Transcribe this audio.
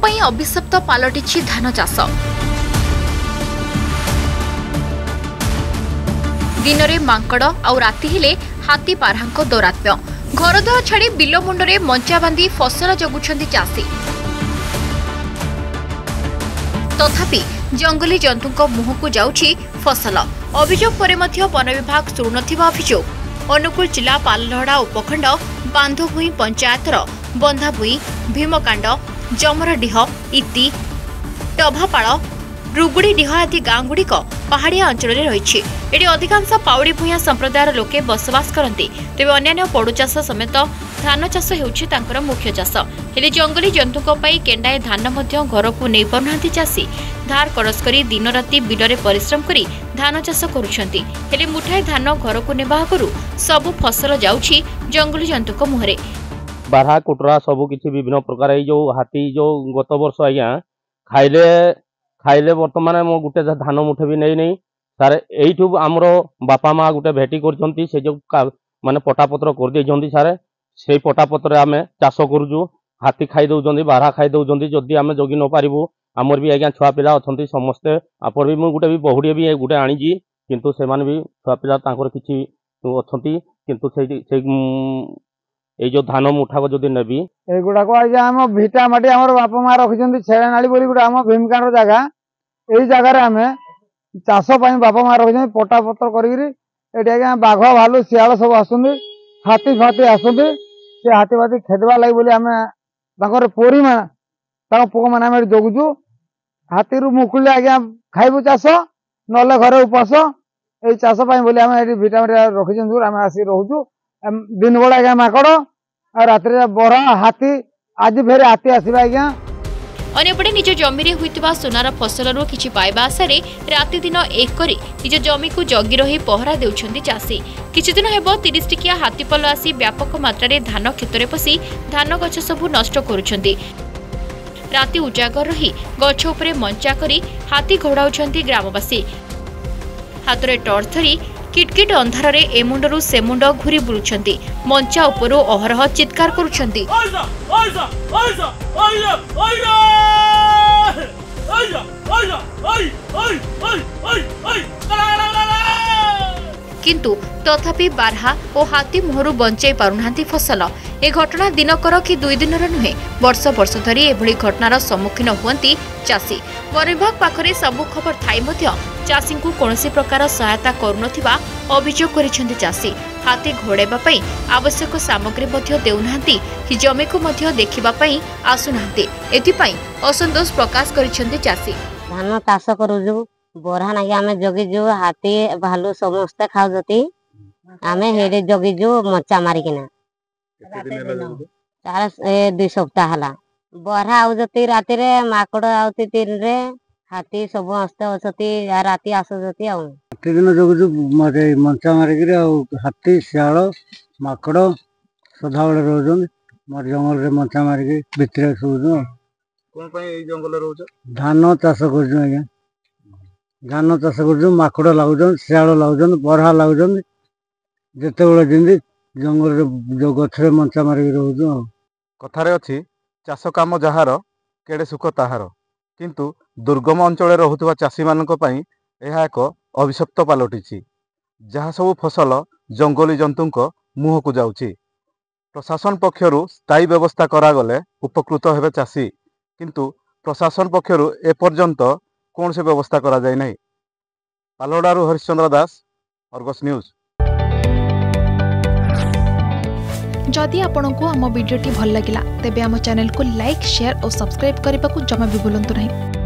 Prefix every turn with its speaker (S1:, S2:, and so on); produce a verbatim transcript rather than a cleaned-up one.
S1: ପାଇଁ ଅଭିଶପ୍ତ ପାଲଟିଛି ଧାନ ଚାଷ। ଦିନରେ ମାଙ୍କଡ଼ ଆଉ ରାତି ହେଲେ ହାତୀ ପାରହାଙ୍କ ଦୌରାତ୍ମ୍ୟ। ଘରଦ୍ୱାର ଛାଡ଼ି ବିଲ ମୁଣ୍ଡରେ ମଞ୍ଚା ବାନ୍ଧି ଫସଲ ଜଗୁଛନ୍ତି ଚାଷୀ। ତଥାପି ଜଙ୍ଗଲୀ ଜନ୍ତୁଙ୍କ ମୁହଁକୁ ଯାଉଛି ଫସଲ। ଅଭିଯୋଗ ପରେ ମଧ୍ୟ ବନ ବିଭାଗ ଶୁଣୁନଥିବା ଅଭିଯୋଗ। ଅନୁଗୁଳ ଜିଲ୍ଲା ପାଲଲହଡ଼ା ଉପଖଣ୍ଡ ବାନ୍ଧଭୂଇଁ ପଞ୍ଚାୟତର ବନ୍ଧାଭୂଇଁ, ଭୀମକାଣ୍ଡ, ଜମରଡିହ, ଇତି, ଟଭାପାଳ, ରୁଗୁଡିଡିହ ଆଦି ଗାଁଗୁଡ଼ିକ ପାହାଡ଼ିଆ ଅଞ୍ଚଳରେ ରହିଛି। ଏଠି ଅଧିକାଂଶ ପାଉଡ଼ି ଭୂୟାଁ ସମ୍ପ୍ରଦାୟର ଲୋକେ ବସବାସ କରନ୍ତି। ତେବେ ଅନ୍ୟାନ୍ୟ ପୋଡୁ ଚାଷ ସମେତ ଧାନ ଚାଷ ହେଉଛି ତାଙ୍କର ମୁଖ୍ୟ ଚାଷ। ହେଲେ ଜଙ୍ଗଲୀ ଜନ୍ତୁଙ୍କ ପାଇଁ କେଣ୍ଡାଏ ଧାନ ମଧ୍ୟ ଘରକୁ ନେଇ ପାରୁନାହାନ୍ତି ଚାଷୀ। ଧାର କରଜ କରି ଦିନରାତି ବିଲରେ ପରିଶ୍ରମ କରି ଧାନ ଚାଷ କରୁଛନ୍ତି। ହେଲେ ମୁଠାଏ ଧାନ ଘରକୁ ନେବା ଆଗରୁ ସବୁ ଫସଲ ଯାଉଛି ଜଙ୍ଗଲୀ ଜନ୍ତୁଙ୍କ ମୁହଁରେ।
S2: बारहा कुटरा सबू किसी विभिन्न प्रकार जो हाथी जो गत वर्ष आज्ञा खाइले खाइले बर्तमान मो गोटे धान मुठे भी नहीं नहीं सारे यू आमर बापा माँ गोटे भेटी कर से जो माने पटापत्र कर दे सारे से पटापत्र आम चाष करुचु। हाथी खाई दौरान बारहा खाई दौरान जदि आम जगि न पारू आमर भी आज्ञा छुआ पिला अच्छा समस्ते आप भी मुझे भी बहुड़े भी गोटे आनी किंतु से भी छुआ पिला किसी अच्छा किंतु से ये जो धान मुठा को जदि नेबी
S3: एगुड़ा को आज आम भिटा माटी आम बापा माँ रखिंट छेड़ानाड़ी बोली गोटे आम भीमकांड जगह यही जगार आम चाष बापा माँ रखिंट पटापत्र कर बाघ भालू शियाल सब आसुंदी हाथी फाती आसुंदी से हाथी फाती खेदवा लगी बोली आम पोरी मान पुक मैंने आम जगुचु। हाथी रु मुकुले आज्ञा खाइबु चाष ना घर उपास ये चाष बोली आम भिटा माटी रखिंट आम आसिक रोचु। दिन बड़ा आज्ञा माकड़ रात बरा हाथी आज फेर हाथी आसवा आज्ञा।
S1: अन्यपटे निज जमी होइतिबा सोनार फसलरू किछि पाइबा आशारे राति दिन एक करी निज जमी को जगी रही पहरा देउछन्ती चाषी। किछि दिन हेबो तीस टिकिया हाथीपल आसी व्यापक मात्रा धान क्षेत्र पसी धान गछ सबु नष्ट करुछन्ती। राति उजागर रही गछ उपरे मंचा करी हाथी घोड़ाउछन्ती ग्रामवासी। हातरे टर्च धरी किटकिट अंधारे ए मुंडरू से मुंड घुरी बुलुछन्ती। मंचा उपरू अहरह चित्कार करुछन्ती। किंतु तथापि बारहा और हाथी मुहरु बंचाई पारुनाहांती फसल। ए घटना दिनकर कि दुई दिनर नुहे वर्ष वर्ष धरी एभली घटनार सम्मुखीन हुअंती चाषी। वन विभाग पाखरे सबु खबर थाई मध्य चाषी को कौनसी प्रकार सहायता करुनथिबा अभियोग करिसेंती चाषी। हाथी घोड़ाइबा पई आवश्यक सामग्री मध्य देउनाहांती कि जमी को मध्य देखिबा पई आसुनाहांती। एथिपई असंतोष प्रकाश करिसेंती चाषी।
S4: धान चाष करूजु बरहा नागे आमे जगिजु हाथी भालू समस्त खाउजती आमे हेडे जगिजु मचा मारिकिना तार ए दुई सप्ताह हला बरहा आउजती राति रे माकड़ आउती तीन रे हाथी सब मस्त असती राति आसुजती आ
S3: हाथी दिन जगिजु मरे मंचा मारिकिरे आ हाथी सियाल माकड़ सदा बेले रहउजन मर जंगल रे मंचा मारिकि भितरे सुजु।
S5: कोन पई ए जंगल रे रहउछ
S3: धान चाष करजु आज्ञा धान चाष कर माकड़ लगुन शियाल लगुन बरहा लगुन जिते बड़े जमी जंगल जो गछरे मंचा मारिक रोचु।
S5: कथारे अछि चाष काम जहार केड़े सुख ताहार किंतु दुर्गम अंचल रहुवा चाषी मानक पई एहा एक अभिशप्त पालटिछि। जहा सब फसल जंगली जंतुक मुह को जाउछि। प्रशासन पक्षरु स्थायी व्यवस्था करागले उपकृत हेबे चाषी किंतु प्रशासन पक्षरु ए पर्यंत कौन से व्यवस्था करा जाय नहीं। पालहड़ारू हरिश्चंद्र दास, अर्गस न्यूज।
S6: जदि आपंक आम भिडी भल लगा तेब आम चैनल को लाइक शेयर और सब्सक्राइब करने को जमा भी भूलु नहीं।